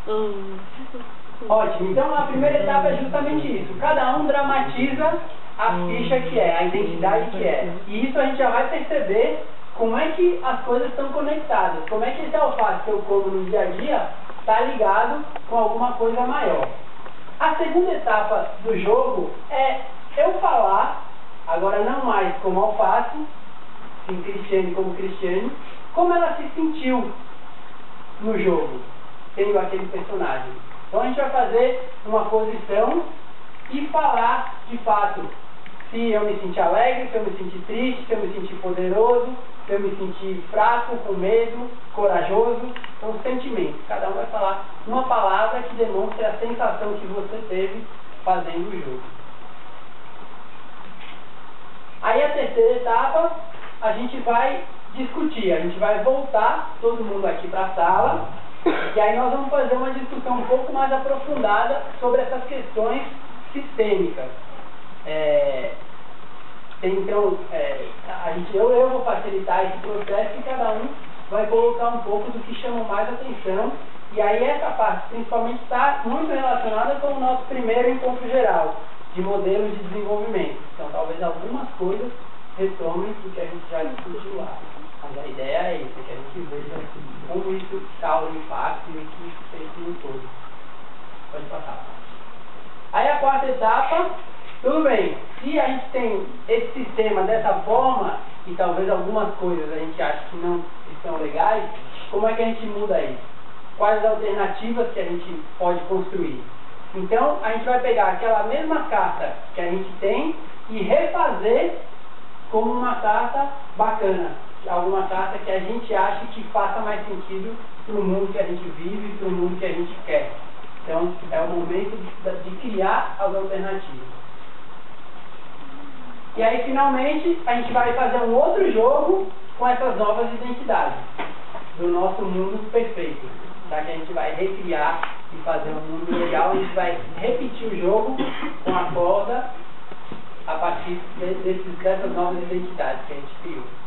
Ótimo, então a primeira etapa é justamente isso. Cada um dramatiza a ficha que é, a identidade que é. E isso a gente já vai perceber como é que as coisas estão conectadas. Como é que esse alface que eu como no dia a dia está ligado com alguma coisa maior. A segunda etapa do jogo é eu falar, agora não mais como alface, sim Cristiane como Cristiane, como ela se sentiu no jogo, tendo aquele personagem. Então a gente vai fazer uma posição e falar de fato se eu me senti alegre, se eu me senti triste, se eu me senti poderoso, se eu me senti fraco, com medo, corajoso. São sentimentos. Cada um vai falar uma palavra que demonstre a sensação que você teve fazendo o jogo. Aí a terceira etapa, a gente vai discutir, a gente vai voltar todo mundo aqui para a sala, e aí nós vamos fazer uma discussão um pouco mais aprofundada sobre essas questões sistêmicas. Então, eu vou facilitar esse processo e cada um vai colocar um pouco do que chama mais atenção. E aí essa parte principalmente está muito relacionada com o nosso primeiro encontro geral de modelos de desenvolvimento. Então talvez algumas coisas retomem do que a gente já discutiu lá. Mas a ideia é isso, que a gente veja como isso causa impacto e o que isso fez no todo. Pode passar. Aí a quarta etapa, tudo bem, se a gente tem esse sistema dessa forma, e talvez algumas coisas a gente acha que não estão legais, como é que a gente muda isso? Quais as alternativas que a gente pode construir? Então, a gente vai pegar aquela mesma carta que a gente tem e refazer como uma carta bacana. Alguma carta que a gente acha que faça mais sentido para o mundo que a gente vive, para o mundo que a gente quer. Então, é o momento de criar as alternativas. E aí, finalmente, a gente vai fazer um outro jogo com essas novas identidades do nosso mundo perfeito. Tá? Que a gente vai recriar e fazer um mundo legal. A gente vai repetir o jogo com a corda a partir dessas novas identidades que a gente criou.